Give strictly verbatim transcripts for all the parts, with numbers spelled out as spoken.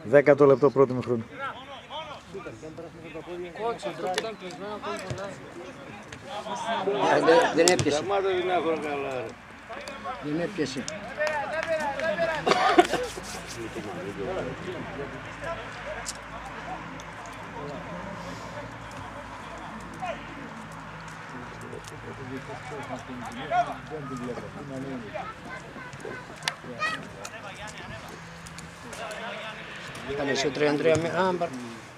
Δέκατο λεπτό πρώτο μηχρόνου. Δεν έπιασε. Δεν έπιασε. Καλές ο τρία τρία με άμπαρ.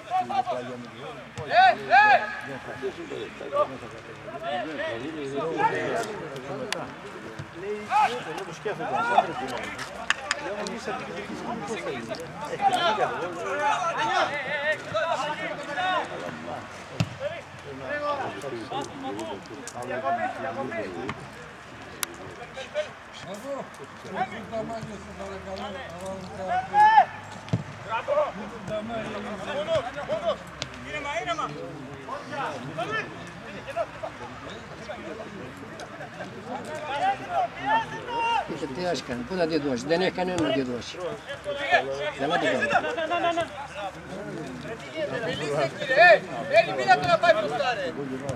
Τι ας κάνει, πού θα τη δώσει, δεν έχει κανένα να τη δώσει. Δεν θα την κάνει. Μιλήστε κύριε, έλη μήνα το να πάει μπροστά ρε.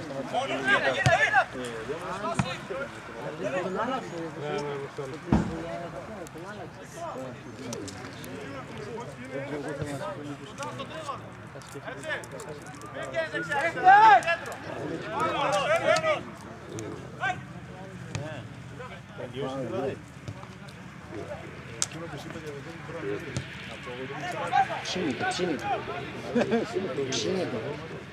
Ψήνει το, ψήνει το. Ψήνει το.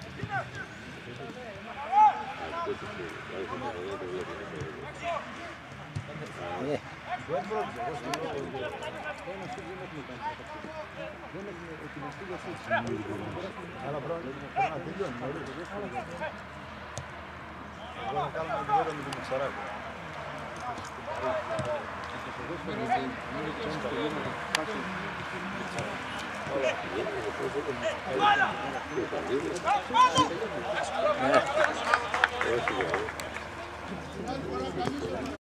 Ε. Vamos!